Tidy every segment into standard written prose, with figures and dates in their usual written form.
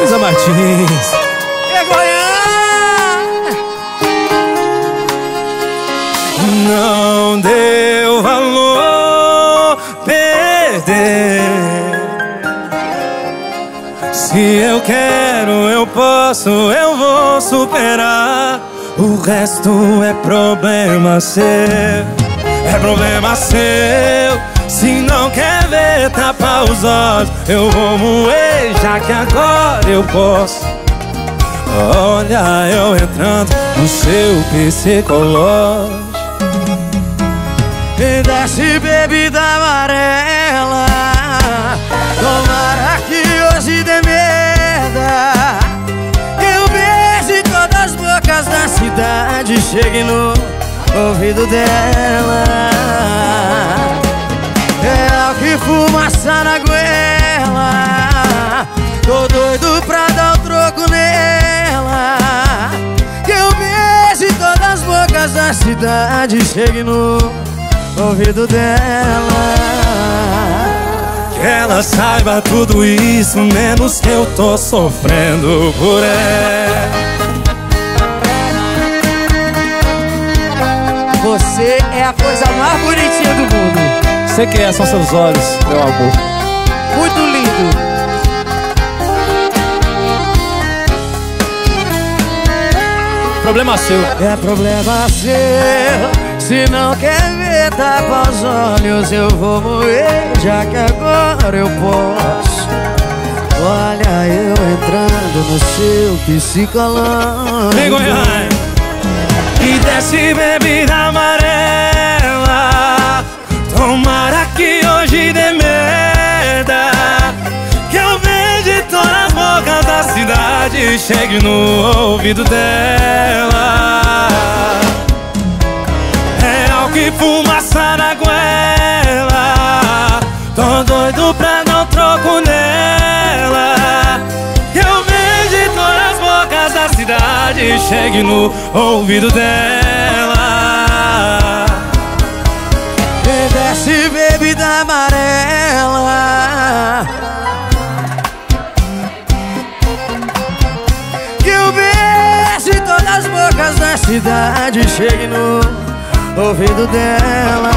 Luísa Martins. Não deu valor perder. Se eu quero, eu posso, eu vou superar. O resto é problema seu. É problema seu. Se não quer ver, tapa os olhos. Eu vou moer, já que agora eu posso. Olha eu entrando no seu psicológico. Me desce bebida amarela. Tomara que hoje dê merda. Eu beijo todas as bocas da cidade. Chegue no ouvido dela. É o que fumaça na goela. Tô doido pra dar o troco nela. Que eu beijo todas as bocas da cidade. Chegue no ouvido dela. Que ela saiba tudo isso, menos que eu tô sofrendo por ela. Você é a coisa mais bonitinha do mundo. Sei que é, são seus olhos, meu amor. Muito lindo. Problema seu. É problema seu. Se não quer ver, tapa os olhos. Eu vou morrer, já que agora eu posso. Olha eu entrando no seu psicológico. Vem, Goiás. E desce bebida amarela. Tomara que hoje dê merda. Que eu vejo todas as bocas da cidade. Chegue no ouvido dela. É ao que fumaça na goela. Tô doido pra dar um troco nela. Que eu vejo todas as bocas da cidade. Chegue no ouvido dela. E desce bebida amarela. Que eu beijo todas as bocas da cidade. Chegue no ouvido dela.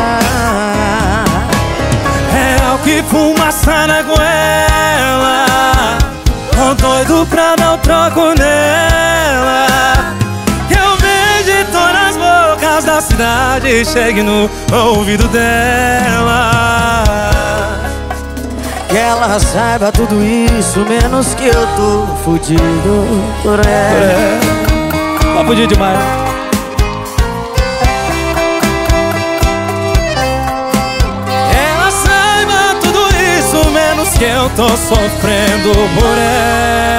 É o que fumaça na goela. Tô doido pra dar um troco nela. Que eu vejo todas as bocas da cidade. Chegue no ouvido dela. Que ela saiba tudo isso, menos que eu tô fudido por ela. Tá fudido demais. Ela saiba tudo isso, menos que eu tô sofrendo por ela.